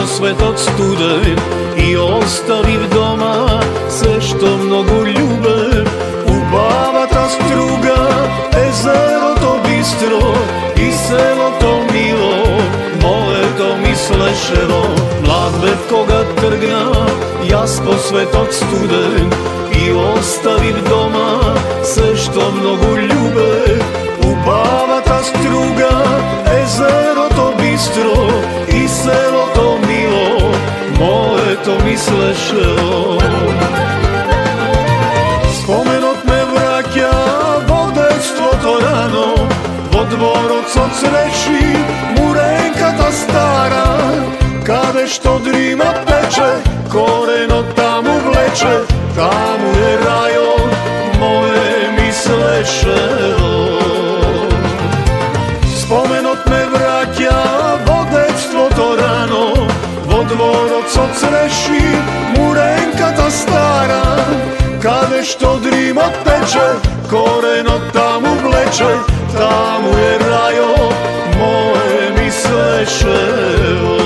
svetac studen i ostavi doma sve što mnogo ljube. Ubava ta struga, jezero to bistro i selo to milo, moje to misleševo. Mlad ved koga trgna, jaspo svetac studen i ostavi doma sve što mnogo ljube. Ubava ta struga, jezero to bistro i selo to milo, moje to misleševo. Spomenut me vraća, vodectvo to rano, vodvoroc od sreći, murenka ta stara. Kade što drima peče, koreno tamo vleče, tamo je rajo, moje misleševo. Spomenut me vraća, vodectvo to rano, vodvoroc od sreći, murenka ta stara. Kade što drima peče, koreno tamo vleče, tamo je rajo, moje misleševo.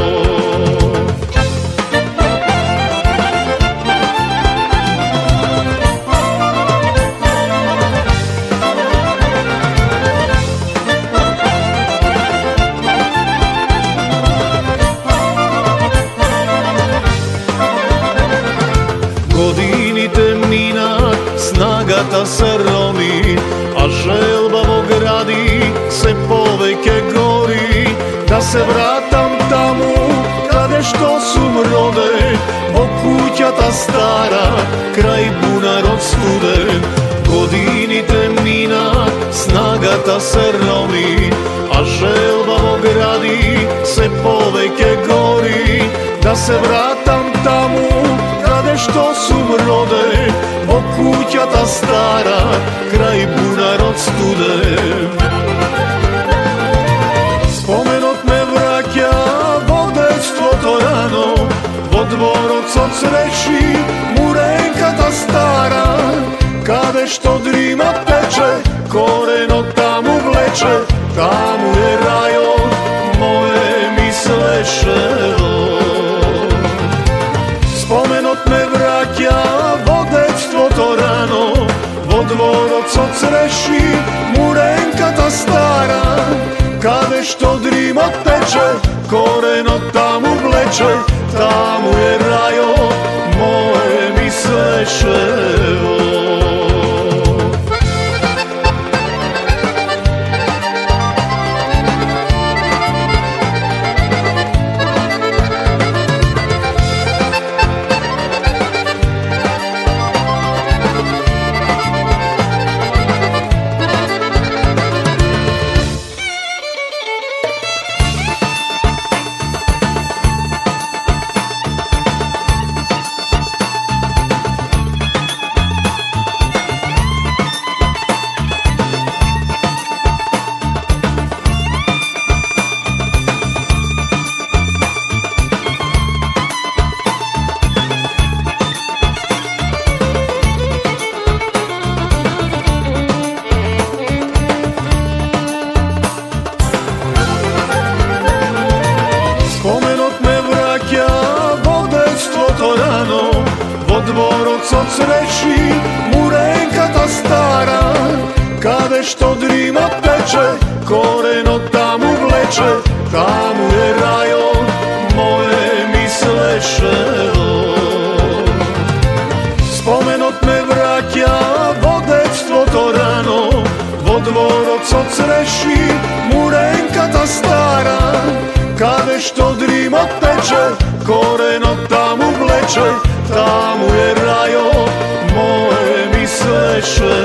Godinite minat, snagata se romi, a želba mog radi se poveke gori. Da se vratam tamo, kade što su mrode, bo kuća ta stara, kraj bunar od studen. Godinite minat, snagata se romi, a želba mog radi se poveke gori. Da se vratam tamo, kade što su mrode, bo kuća ta stara, kraj bunar od studen. Spomenut me vraća, vodectvo to rano, vodvoroc od sreći, murenka ta stara. Kade što drima peče, koreno tamo vleče, tamo je rajo, moje misleševo. Spomenut me vraća, vodectvo to rano, vodvoroc od sreći, murenka ta stara. Kade što drima peče, koreno tamo vleče, tamo je rajo, moje misleševo. Vodvoroc od sreći, murenka ta stara. Kade što drima peče, koreno tamo vleče, tamo je rajo, moje misleševo. Spomenut me vraća, vodectvo to rano, vodvoroc od sreći, murenka ta stara. Kade što drima peče, koreno tamo vleče, tamo je rajo, moje misleševo.